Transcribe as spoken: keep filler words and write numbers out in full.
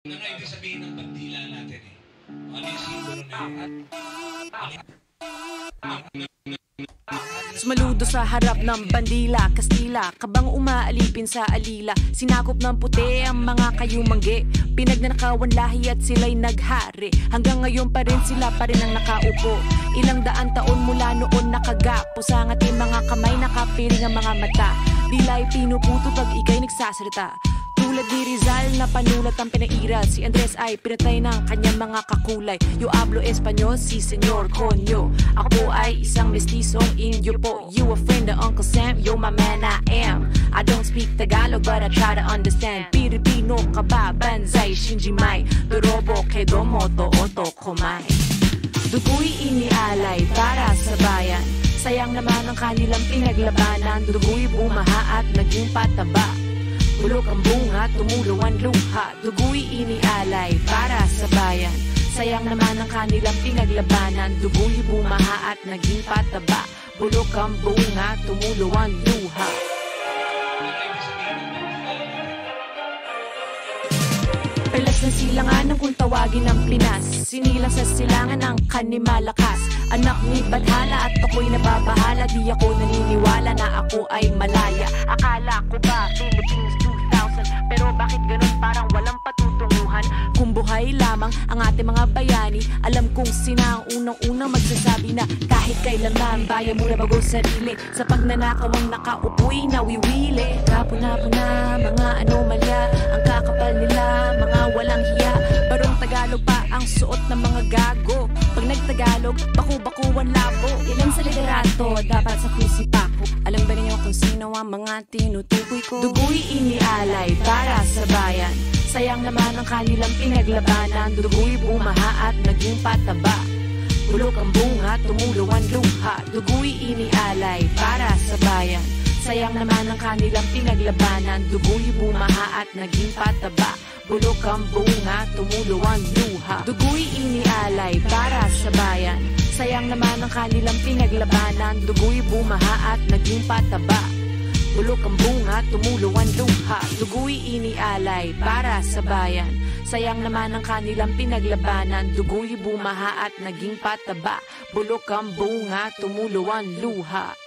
Ano nga ibig sabihin ng bandila natin eh? Ano yung simbolo na yun? Sumaludo sa harap ng bandila, Kastila, kabang umaalipin sa alila. Sinakop ng puti ang mga kayumangge, pinagnanakawan lahi at sila'y naghari. Hanggang ngayon pa rin sila pa rin ang nakaupo. Ilang daan taon mula noon nakagapo sa ating mga kamay, nakapiring ang mga mata. Dila'y pinuputo pag ika'y nagsasalita. Tulad ni Rizal na panulat ang pinairal, si Andres ay pinatay ng kanyang mga kakulay. Yo hablo Espanyol, si Senyor Conyo. Ako ay isang mestizong Indio po. You a friend of Uncle Sam, yo my man I am. I don't speak Tagalog but I try to understand. Pilipino ka ba, Banzai, Shinji Mai, Dorobo, Kedomo, Tooto, Komai. Dugo'y inialay para sa bayan, sayang naman ang kanilang pinaglabanan. Dugo'y bumaha at naging pataba, bulok ang bunga, tumulo ang luha. Dugo'y inialay para sa bayan, sayang naman ang kanilang pinaglabanan. Dugo'y bumaha at naging pataba, bulok ang bunga, tumulo ang luha. Pelas ng silangan kung tawagin ng Pinas, sinilang sa silangan ng kanimalakas. Anak ni Badhala at ako'y nababahala, di ako naniniwala na ako ay malaya. Akala ko ba Philippines two thousand, pero bakit ganun parang walang patutunguhan? Kung buhay lamang ang ating mga bayani, alam kong sina ang unang-unang magsasabi na kahit kailanman bayan mo na bago sarili. Sa pagnanakaw ang nakaupo'y nawiwili. Kapuna-puna mga anomalya, ang kakapal nila mga walang hiya. Barong Tagalog pa ang suot ng mga gago. Pag nagtagalog, baku-bakuan labo. Ilan sa liderato, dapat sa kusipako. Alam ba ninyo kung sino ang mga tinutukoy ko? Dugo'y inialay para sa bayan, sayang naman ang kanilang pinaglabanan. Dugo'y bumaha at naging pataba, bulok ang bunga, tumulo ang luha. Dugo'y inialay para sa bayan, sayang naman ang kanilang pinaglabanan. Dugo'y bumaha at naging pataba, bulok ang bunga, tumulo ang luha. Dugo'y inialay para sa bayan, sayang naman ang kanilang pinaglabanan. Dugo'y bumaha at naging pataba, bulok ang bunga, tumulo ang luha. Dugo'y inialay para sa bayan, sayang naman ang kanilang pinaglabanan. Dugo'y bumaha at naging pataba, bulok ang bunga, tumulo ang luha.